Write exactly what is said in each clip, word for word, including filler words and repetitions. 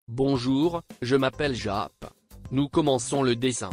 Bonjour, je m'appelle Jap. Nous commençons le dessin.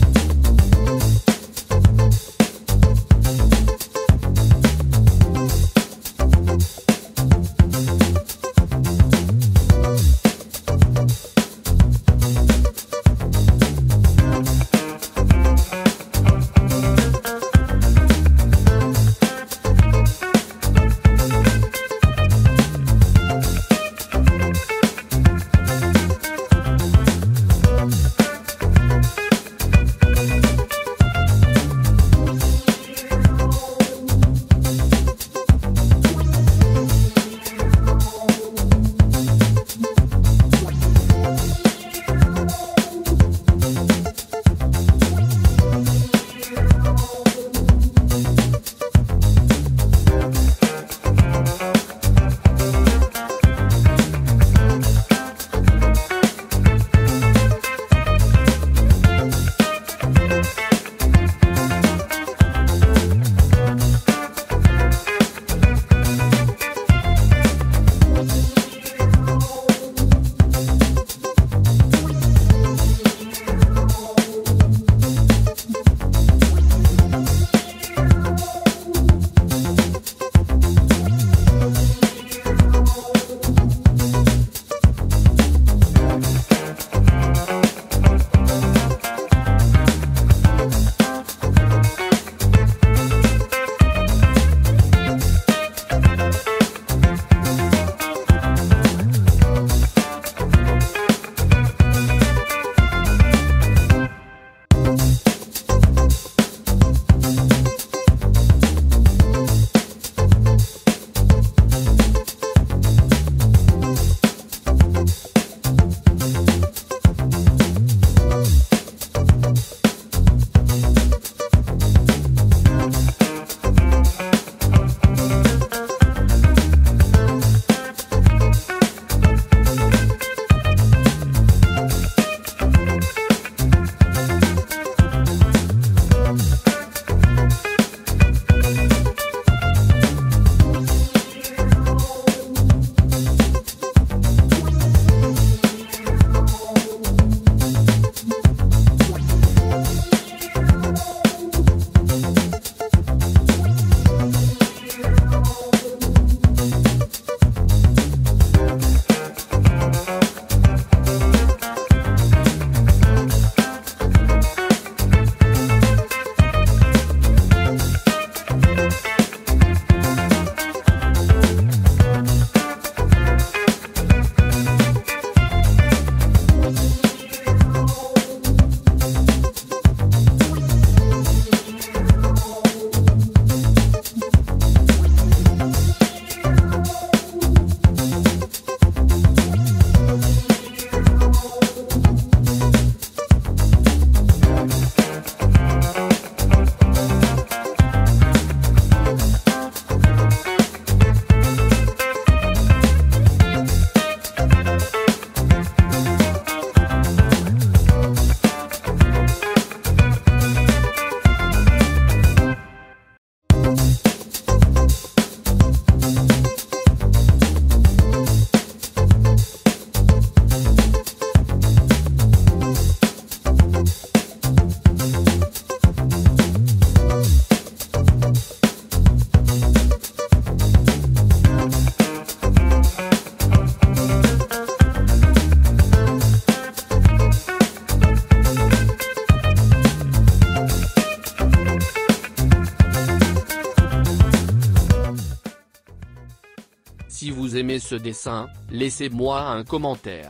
Si vous aimez ce dessin, laissez-moi un commentaire.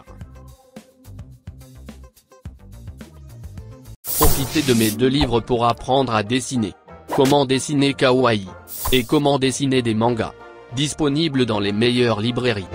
Profitez de mes deux livres pour apprendre à dessiner. Comment dessiner kawaii et comment dessiner des mangas. Disponibles dans les meilleures librairies.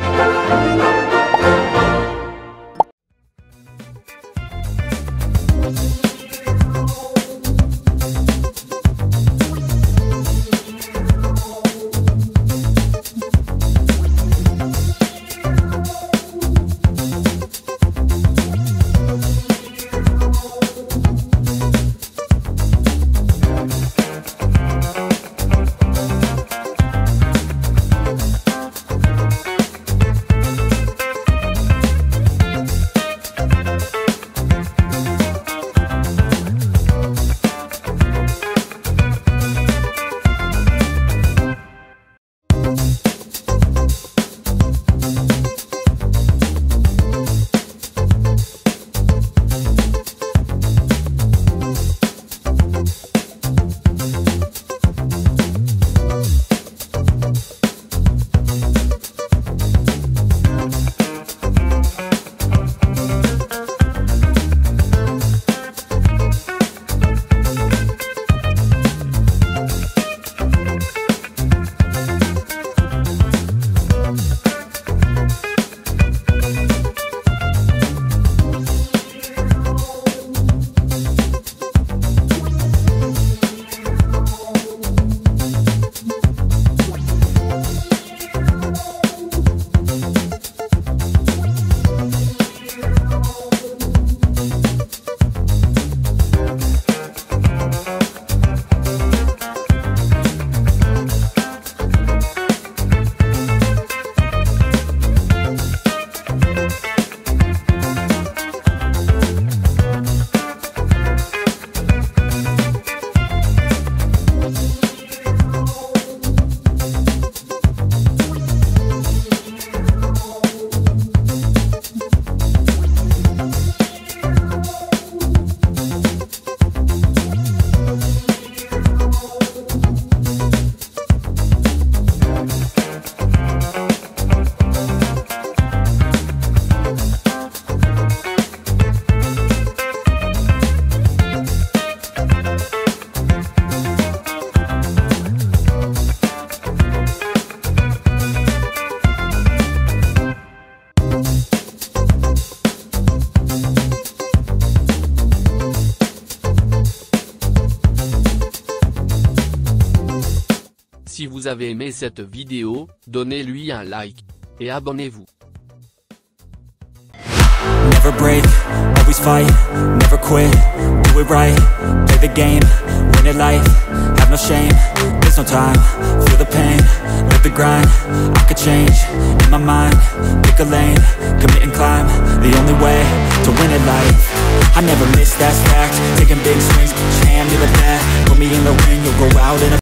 vous avez aimé cette vidéo, donnez-lui un like. Et abonnez-vous. Never break, always fight, never quit, do it right, play the game, win it life, have no shame, there's no time, feel the pain, live the grind, I could change, in my mind, pick a lane, commit and climb, the only way to win it life. I never miss, that's fact, taking big swings, put your hand to the bat, put me in the ring, you'll go out in a